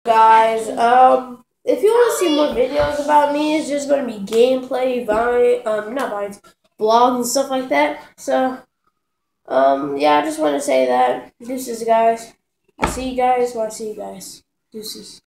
Guys, if you want to see more videos about me, it's just going to be gameplay, not vines, vlogs and stuff like that. So, yeah, I just want to say that. Deuces, guys. I see you guys. Well, I see you guys. Deuces.